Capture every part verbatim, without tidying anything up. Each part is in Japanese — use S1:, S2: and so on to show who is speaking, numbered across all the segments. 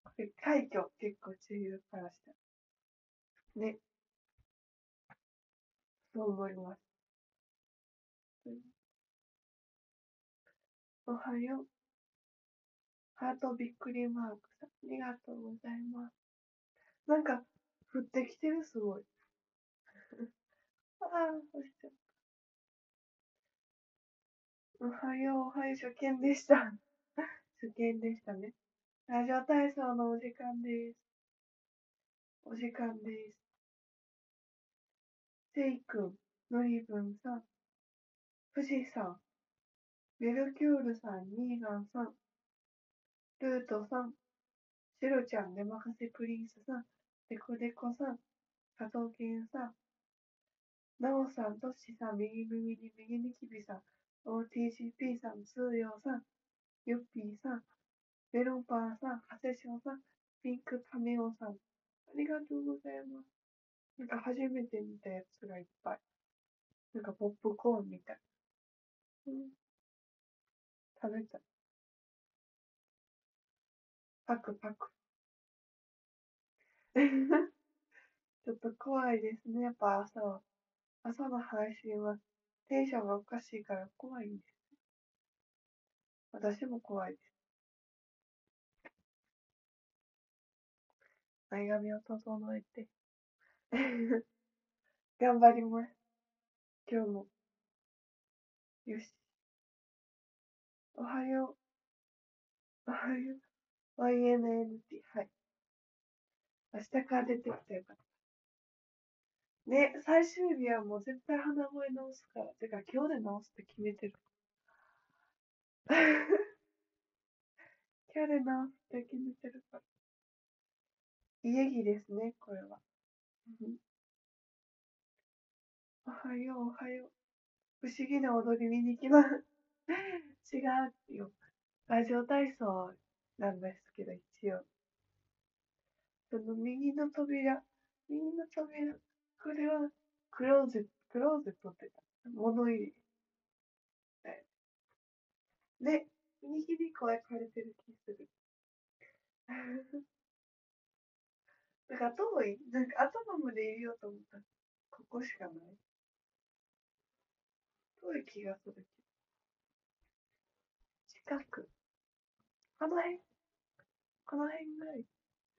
S1: で快挙結構注意からした。ね、そう思います。うん、おはよう。ハートびっくりマークさん。ありがとうございます。なんか、降ってきてる、すごい。ああ、そしちゃった。おはよう、おはよう、初見でした。初見でしたね。ラジオ体操のお時間です。お時間です。せいくん、のりぶんさん、富士さん、ベルキュールさん、ニーガンさん、ルートさん、シロちゃん、ねまかせプリンスさん、デコデコさん、佐藤健さん、なおさん、トッシさん、右耳に右にきびさん、オーティージーピー さん、通用さん、ヨッピーさん、メロンパンさん、ハセショウさん、ピンクパメオさん、ありがとうございます。なんか初めて見たやつがいっぱい。なんかポップコーンみたい。うん、食べた。パクパク。ちょっと怖いですね。やっぱ朝、朝の配信はテンションがおかしいから怖いんです。私も怖いです。前髪を整えて。頑張ります。今日も。よし。おはよう。おはよう。ワイエヌエヌティー。はい。明日から出てきたよかった。ね、最終日はもう絶対鼻声直すから。てか今日で直すって決めてる。今日で直すって決めてるから。家着ですね、これは。うん、おはよう、おはよう。不思議な踊り見に行きます。違うよ。ラジオ体操なんですけど、一応。その右の扉、右の扉、これはクローゼット、クローゼットって物入り。で、右に声かれてる気する。だから遠い、なんか頭まで入れようと思ったら、ここしかない。遠い気がするけど。近く。この辺、この辺ぐらい。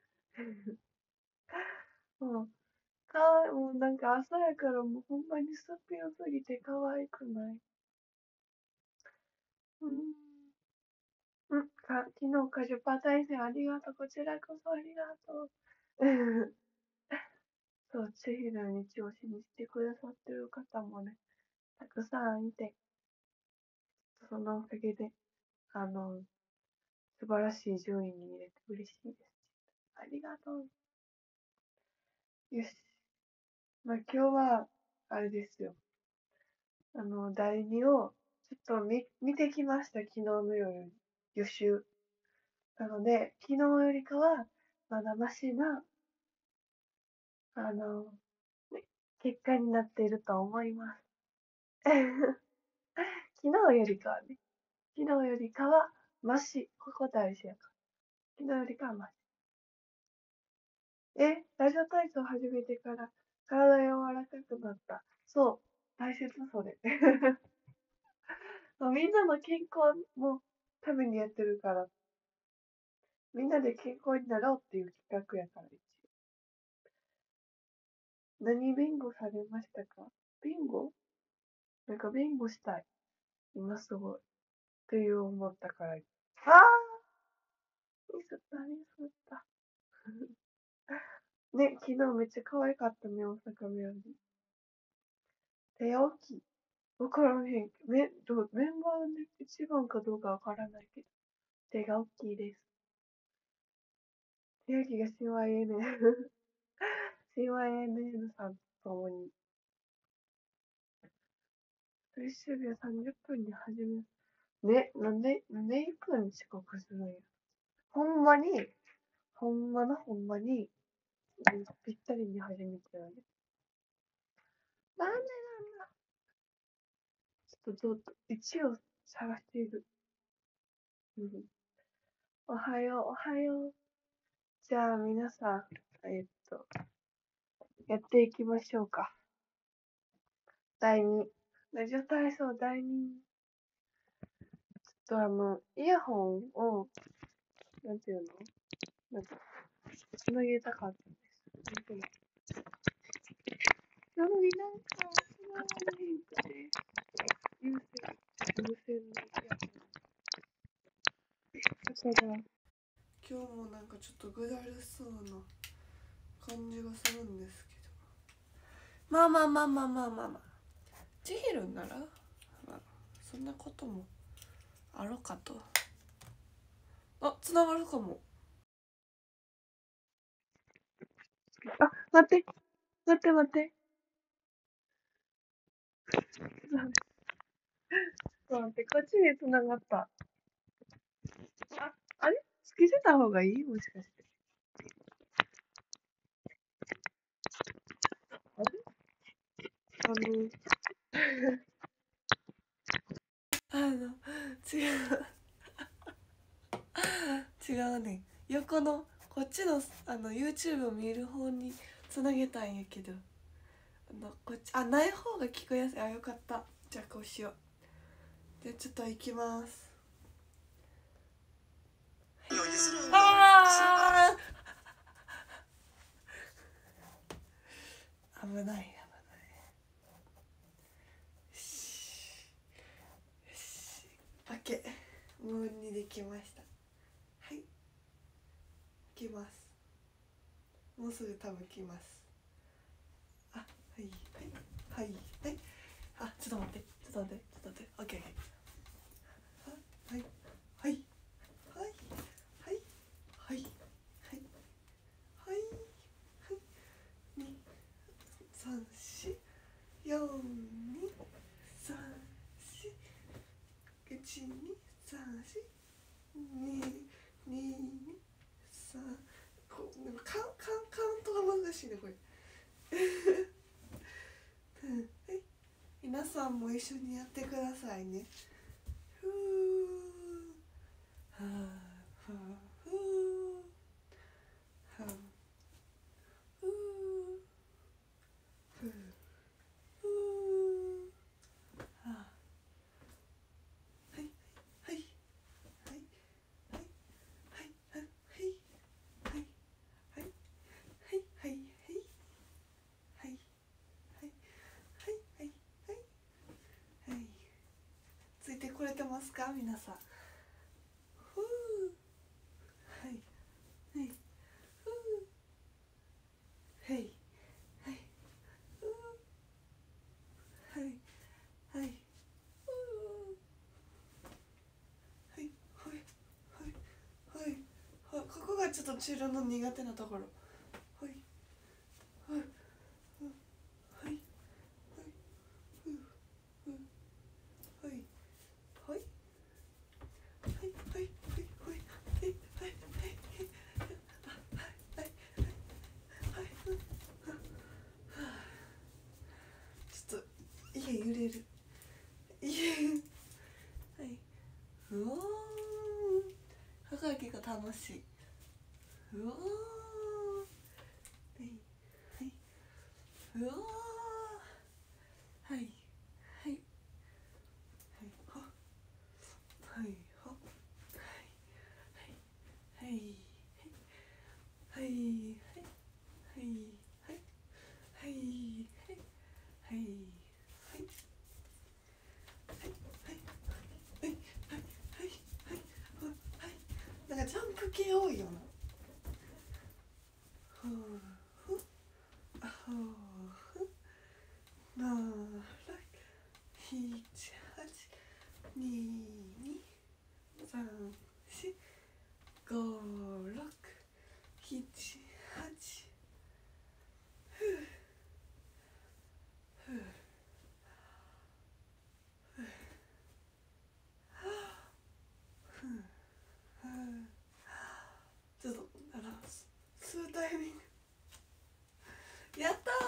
S1: もう、かわいい、もうなんか朝やからもうほんまにすっぴんすぎて可愛くない。うん。うん、か、昨日かじゅっパー対戦ありがとう。こちらこそありがとう。そう、千尋の日を信じてくださってる方もね、たくさんいて、そのおかげで、あの、素晴らしい順位に入れて嬉しいです。ありがとう。よし。まあ今日は、あれですよ。あの、だいにを、ちょっと見、見てきました。昨日の夜、予習。なので、昨日よりかは、まだマシな、あの、ね、結果になっていると思います。昨日よりかはね、昨日よりかは、マシ。ここ大事やから。昨日よりかはマシ。え、ラジオ体操始めてから体柔らかくなった。そう、大切それ。みんなの健康のためにやってるから、みんなで健康になろうっていう企画やから、一応。何弁護されましたか？弁護なんか弁護したい。今すごい。っていう思ったから。ああミスった、ミスった。ね、昨日めっちゃ可愛かったね、大阪メアリー。手大きい。わからへん。め、どメンバーで一番かどうかわからないけど、手が大きいです。手焼きが シーワイエヌエヌ。シーワイエヌエヌ さんと共に。最終日はさんじゅっぷんに始める。ね、なんで、なんでいっぷん遅刻するんや。ほんまに、ほんまのほんまに、ぴったりに始めてるね。なんでなんだ。ちょっと、ちょっと、いちを探している。うん、おはよう、おはよう。 じゃあ皆さん、えっと、やっていきましょうか。だいに。ラジオ体操だいに。ちょっとあの、イヤホンを、なんていうのなんか、つなげたかったんです。でもなのになんか、つながらへんくて、有線、無線のイヤホン。だから、今日もなんかちょっとぐだるそうな感じがするんですけど。まあまあまあまあまあまあまあ。ちひるなら、まあ、そんなこともあろうかと。あ、つながるかも。あ、待って、待って待って。ちょっと待って、こっちにつながった。あ、あれつけてた方がいいもしかして。あれあの、あの、違う。違うね。横の、こっちの、あの、YouTube を見る方につなげたんやけど。あの、こっち、あ、ない方が聞こえやすい。あ、よかった。じゃあこうしよう。で、ちょっと行きます。あー危ない危ない。よしよし OK 無音にできました。はい、来ます。もうすぐ多分来ます。あ、はいはいはいはい。あ、ちょっと待ってちょっと待ってちょっと待って OK OK はいはいはいはいはいはいはいにさんしよんにさんしいちにさんしににさんこうなんかカウカウカウントが難しいねこれはい、皆さんも一緒にやってくださいね。ふーはーはーふーはーふーふーふーはーはいはいはいはいはいはいはいはいはいはいはいはいはいはいはいついてこれてますか皆さん。ふーはいはいふーはいはいふーはいはいふーはいはいはいはいはいここがちょっとチルの苦手なところ。はいはいはいはいふーふーはいはいはいはいはいはいはいはいはいはいちょっと家揺れる家はいうおーはがきが楽しいうおーはいはいうおーはいはいはいははいははいはいはいはいはいはいはいはいはいはいはいはいなんかジャンプ系多いよな。ふうふあふうふならひちはちににさんしごろくひちはちふうふうふうふうちょっとあの吸うタイミングやった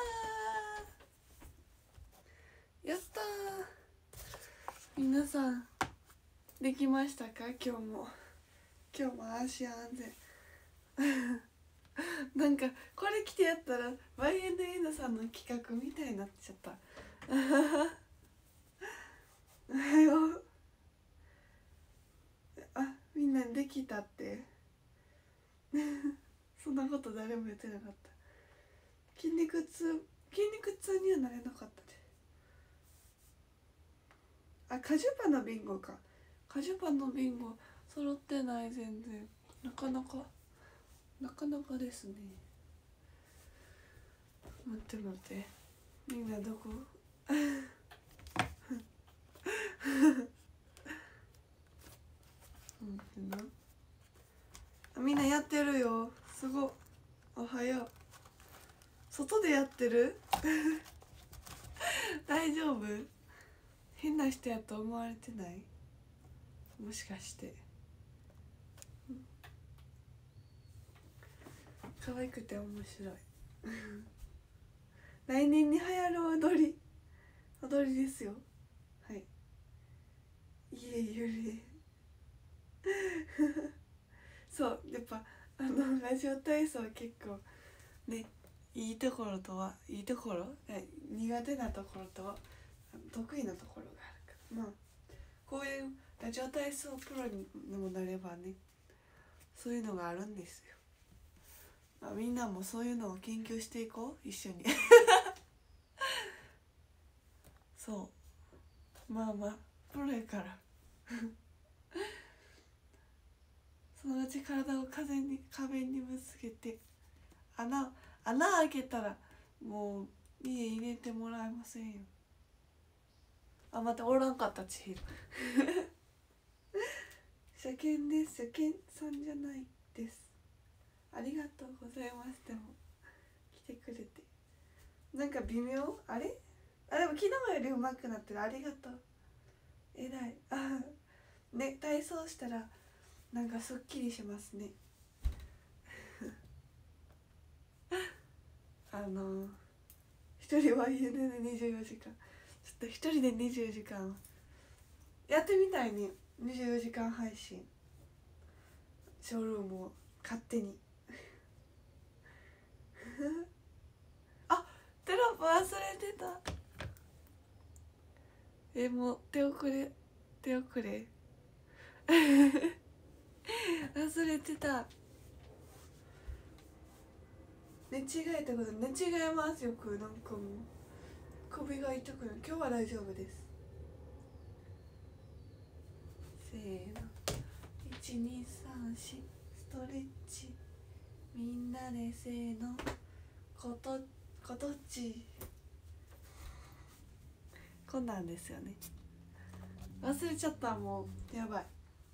S1: ーやったー皆さんできましたか今日も今日も安心安全
S2: なんかこれ着てやったら ワイエヌエヌ さんの企画みたいになっちゃったおはよう。あ、みんなできたってそんなこと誰も言ってなかった。筋肉痛筋肉痛にはなれなかったで。あ、カジュパのビンゴか。カジュパのビンゴ揃ってない全然。なかなかなかなかですね。待って待って、みんなどこうんなあ、みんなやってるよ。すごっ。おはよう。外でやってる大丈夫？変な人やと思われてない？もしかして可愛くて面白い来年に流行る踊り踊りですよ。はい、家ゆりそうやっぱあのラジオ体操は結構ね、いいところとはいいところ、苦手なところと得意なところがあるから、まあこういうラジオ体操プロにもなればね、そういうのがあるんですよ。まあ、みんなもそういうのを研究していこう、一緒にそうまあまあプロやからそのうち体を風に壁にぶつけて穴穴開けたらもう家入れてもらえませんよ。あ、またおらんかった千尋初見です。初見さんじゃないです。ありがとうございます。でも来てくれてなんか微妙あれあ、でも昨日より上手くなってる。ありがとう。えらい。あね、体操したらなんかすっきりしますねあの一人は家でにじゅうよじかん、ちょっと一人でにじゅうじかんやってみたいね。にじゅうよじかん配信ショールームを勝手にあ、テロップ忘れてた。え、もう手遅れ手遅れ忘れてた。寝違えたこと、寝違えますよく。なんかもう首が痛くなる。今日は大丈夫です。せーの、いちにさんしストレッチ、みんなでせーの、ことことっち。こんなんですよね。忘れちゃった。もうやばい。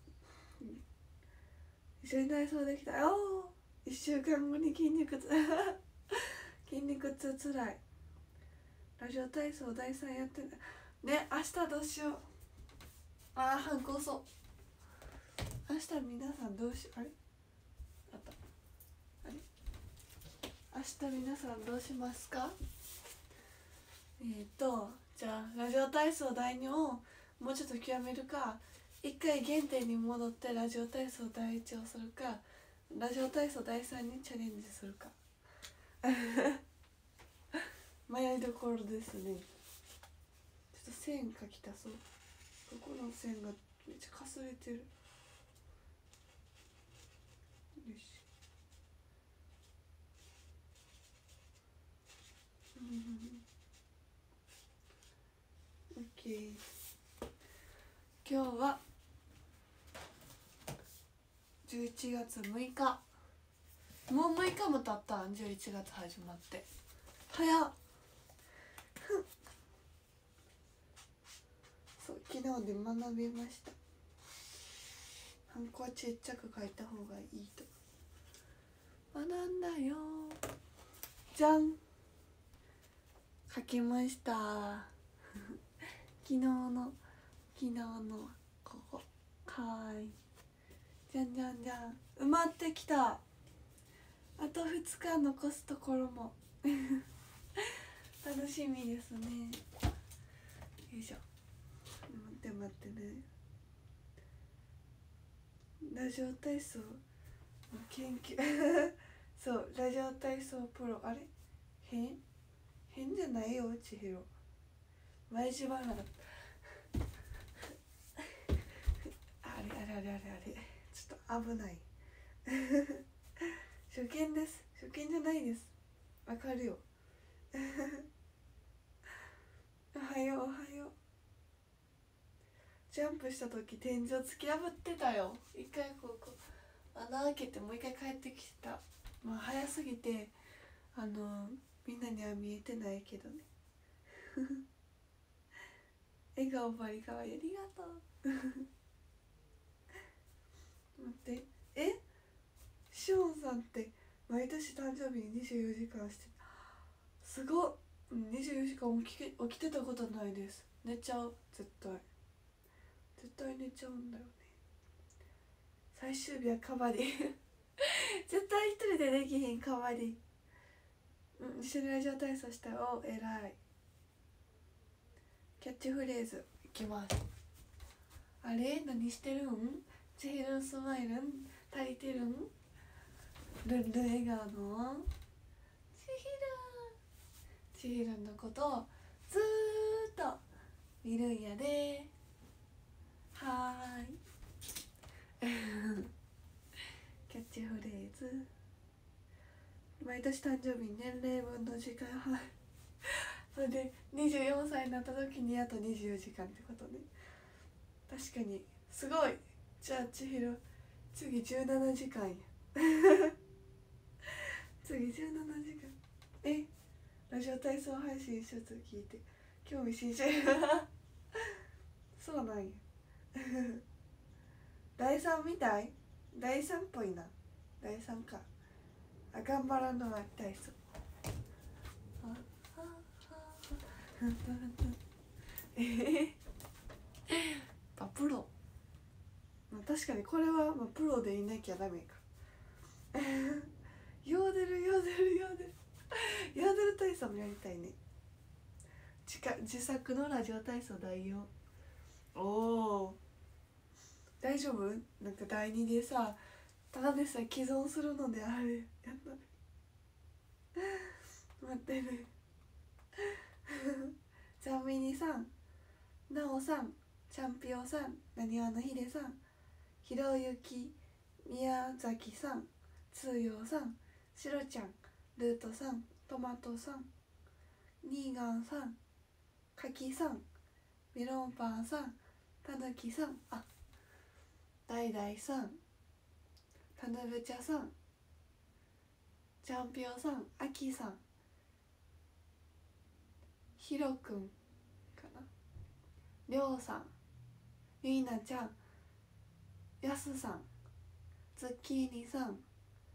S2: 一緒に体操できたよ。いっしゅうかんごに筋肉痛筋肉痛つらい。ラジオ体操だいさんやってね。明日どうしよう。ああ、反抗そう。明日皆さんどうしあれあったあれ明日皆さんどうしますか？えっ、ー、とじゃあラジオ体操だいにをもうちょっと極めるか、一回原点に戻ってラジオ体操だいいちをするか、ラジオ体操だいさんにチャレンジするか迷いどころですね。ちょっと線描きたそう。ここの線がめっちゃかすれてる。よし、うん、オッケー。今日はじゅういちがつむいか。もうむいかも経ったん。じゅういちがつ始まって早っそう、昨日で学びました。ハンコはちっちゃく書いた方がいいと学んだよ。じゃん、書きました昨日の昨日のここはーい、じゃんじゃんじゃん、埋まってきた。あとふつか残すところも楽しみですね。よいしょ。待って待ってね。ラジオ体操の研究そうラジオ体操プロあれ変変じゃないよ千尋前島なあれあれあれあれあれちょっと危ない初見です初見じゃないですわかるよおはようおはようジャンプした時天井突き破ってたよ一回こうこう穴開けてもう一回帰ってきたまあ早すぎてあのみんなには見えてないけどね笑顔バリかわいいありがとう待ってえしおんさんって毎年誕生日ににじゅうよじかんしてすごっにじゅうよじかん起き起きてたことないです寝ちゃう絶対絶対寝ちゃうんだよね最終日はカバディ絶対一人でできひんカバディうん一緒にラジオ体操したよお偉いキャッチフレーズいきますあれ何してるんちひろんスマイルん足りてるんルンルン笑顔のちひろんちひろんのことをずーっと見るんやではーいキャッチフレーズ毎年誕生日年齢分の時間はいそれでにじゅうよんさいになった時にあとにじゅうよじかんってことね確かにすごいじゃあ千尋次じゅうななじかんや次じゅうななじかんえラジオ体操配信一つ聞いて興味津々そうなんやだいさんみたいだいさんっぽいなだいさんかあ頑張らんのは体操えー、あプロ、まあ、確かにこれは、まあ、プロでいなきゃダメかヨーデルヨーデルヨーデルヨーデル体操もやりたいね自, 自作のラジオ体操代用おお大丈夫なんかだいにでさただでさえ既存するのであれやったね待ってねザミニさんなおさんチャンピオンさんなにわのひでさんひろゆき宮崎さんつーようさんしろちゃんルートさんトマトさんニーガンさんかきさんメロンパンさんたぬきさんあだいだいさんたぬぶちゃさんチャンピオンさんあきさんひろくんかなりょうさんゆいなちゃんやすさんズッキーニさん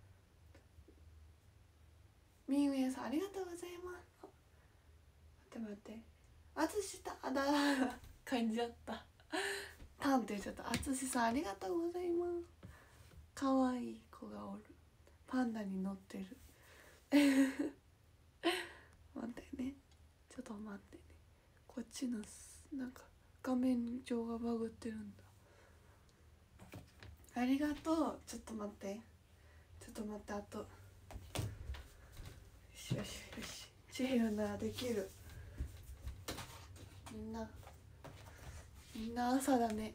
S2: みうえさんありがとうございます待って待ってあつしただ感じだったタンって言っちゃったあつしさんありがとうございますかわいい子がおるパンダに乗ってる待ってねちょっと待ってねこっちのなんか画面上がバグってるんだありがとうちょっと待ってちょっと待ってあとよしよしよしちひろならできるみんなみんな朝だね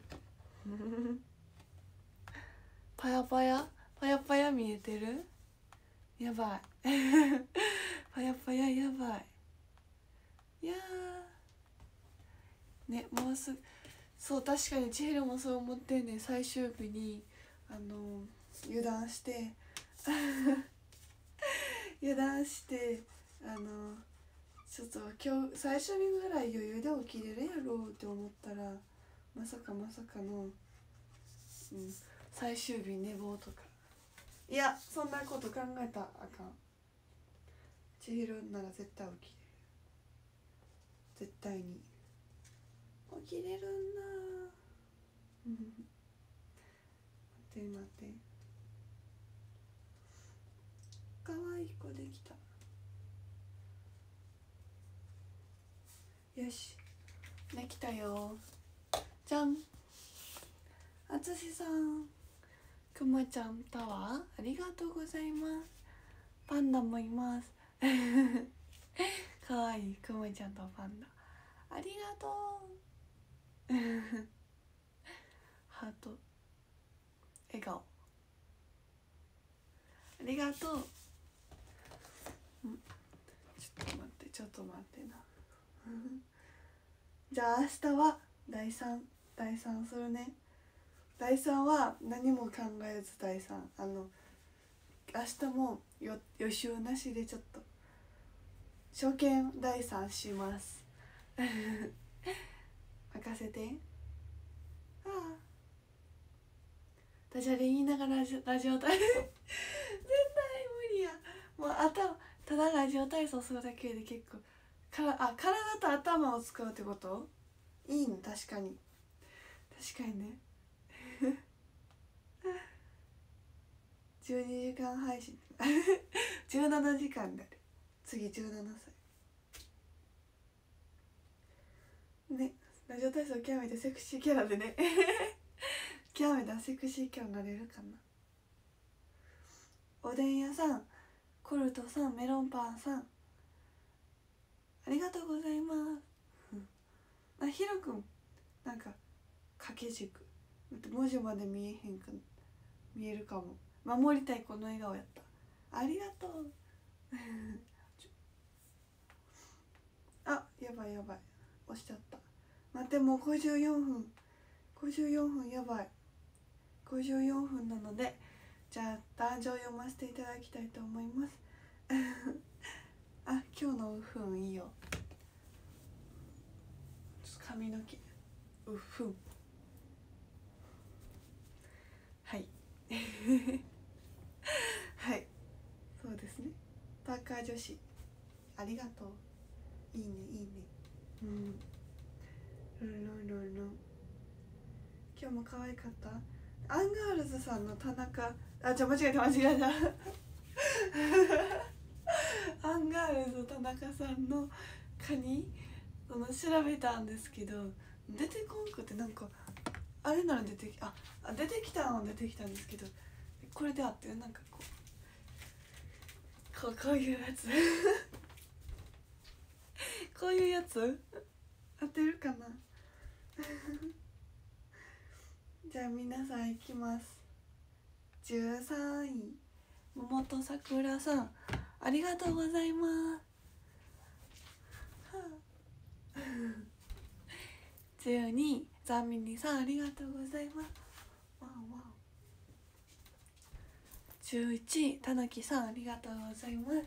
S2: パヤパヤパヤパヤ見えてるやばいパヤパヤやばいいやーねもうすぐそう確かにちひろもそう思ってんね最終日にあの油断して油断してあのちょっと今日最初にぐらい余裕で起きれるやろうって思ったらまさかまさかの、うん、最終日寝坊とかいやそんなこと考えたらあかんちひろなら絶対起きれる絶対に起きれるんだ待って待ってかわいい子できたよしできたよじゃんあつしさんくまちゃんタワーありがとうございますパンダもいますかわいいくまちゃんとパンダありがとうハート笑顔ありがとう、うん、ちょっと待ってちょっと待ってなじゃあ明日はだいさんだいさんするね。だいさんは何も考えずだいさんあの明日もよ予習なしでちょっと初見だいさんします任せて。ああダジャレ言いながらラジオ体操絶対無理やもう頭ただラジオ体操するだけで結構からあ体と頭を使うってこといいの確かに確かにねじゅうにじかん配信じゅうななじかんだね次じゅうななさいね。ラジオ体操極めてセクシーキャラでね極めたセクシーキャラになれるかな。おでん屋さんコルトさんメロンパンさんありがとうございます。あひろくんなんか掛け軸文字まで見えへんか見えるかも。守りたいこの笑顔やったありがとうあやばいやばい押しちゃった待ってもうごじゅうよんふんごじゅうよんふんやばいごじゅうよんふんなのでじゃあ壇上読ませていただきたいと思いますあ今日のうふんいいよちょっと髪の毛うふんはいはいそうですねパーカー女子ありがとういいねいいねうんルンルンルンルン今日も可愛かった。アンガールズさんの田中あじゃ間違えた間違えたアンガールズ田中さんのカニその調べたんですけど出てこんくてなんかあれなら出てきあ出てきたのは出てきたんですけどこれであってなんかこうこうこういうやつこういうやつ当てるかなじゃあ皆さんいきます。じゅうさんい桃と桜さんありがとうございます、はあ、じゅうにいザミニさんありがとうございます。わおわおじゅういちいたぬきさんありがとうございます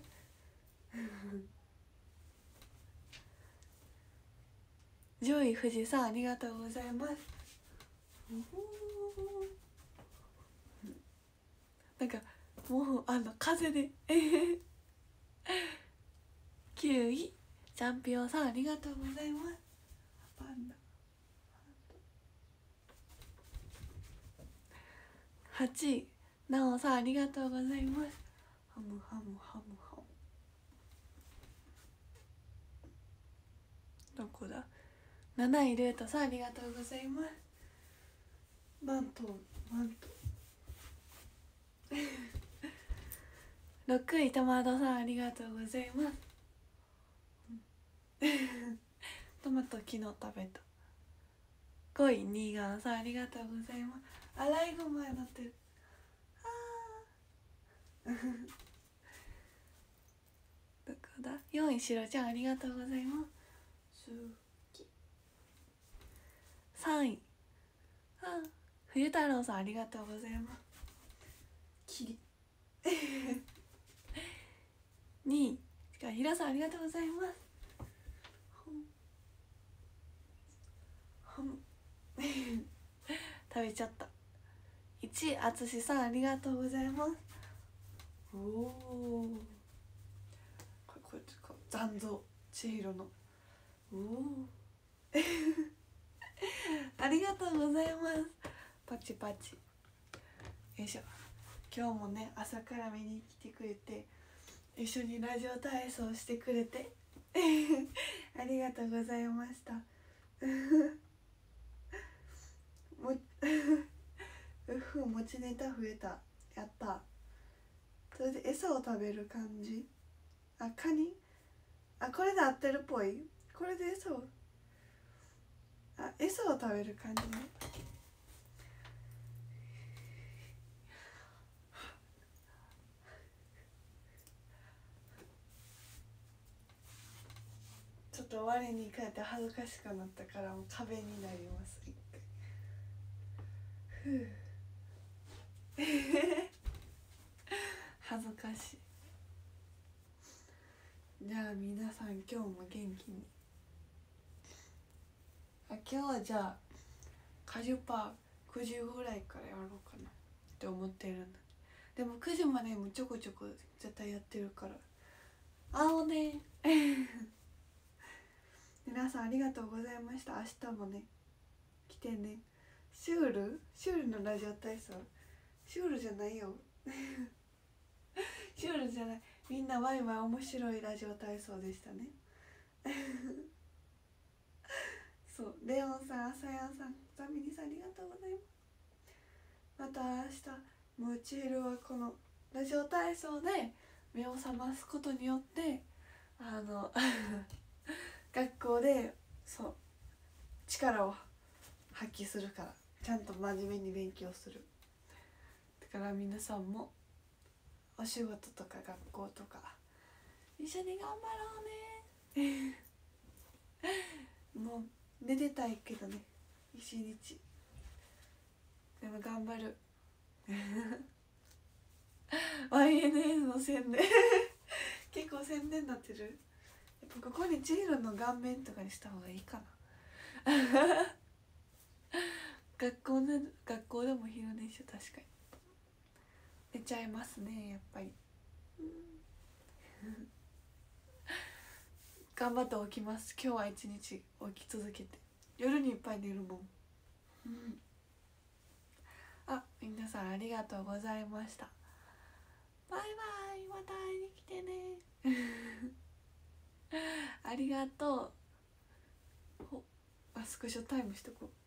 S2: じゅうい富士さんありがとうございます。なんかもうあの風できゅういチャンピオンさんありがとうございます。パンダはちいなおさんありがとうございます。ハムハムハムハムどこだなないルートさんありがとうございます。マントマントろくいトマトさんありがとうございますトマト昨日食べた。ごいニーガンさんありがとうございます。アライグマになってるあどこだよんいしろちゃんありがとうございます。さんいあ冬太郎さんありがとうございます。キリにいひらさんありがとうございます。食べちゃった。いちいあつしさんありがとうございます。おおこれこれこれ残像千尋のおおありがとうございます。パチパチよいしょ。今日もね朝から見に来てくれて一緒にラジオ体操してくれてありがとうございましたもうふ持ちネタ増えたやったとそれで餌を食べる感じ。あ、カニ、あ、これで合ってるっぽい。これで餌を、あ、餌を食べる感じね。ちょっと我に返って恥ずかしくなったから、もう壁になります。一回ふう恥ずかしい。じゃあ皆さん今日も元気に。あ、今日はじゃあカジュパーくじぐらいからやろうかなって思ってるんだ。でもくじまでもちょこちょこ絶対やってるから会おうね皆さんありがとうございました。明日もね来てね。シュールシュールのラジオ体操、シュールじゃないよシュールじゃない。みんなワイワイ面白いラジオ体操でしたねそう、レオンさん、あさやんさん、ザミニさんありがとうございます。また明日ムチールはこのラジオ体操で目を覚ますことによってあの学校でそう力を発揮するから、ちゃんと真面目に勉強する。だから皆さんもお仕事とか学校とか一緒に頑張ろうねもう寝てたいけどね一日でも頑張るワイエヌエヌ の宣伝結構宣伝になってる。やっぱここにジーロの顔面とかにした方がいいかな学校で学校でも昼寝しよう。確かに寝ちゃいますねやっぱり、うん、頑張って起きます。今日は一日起き続けて夜にいっぱい寝るもん、うん、あ、皆さんありがとうございました。バイバイ、また会いに来てねありがとう。ほあ、スクショタイムしとこう。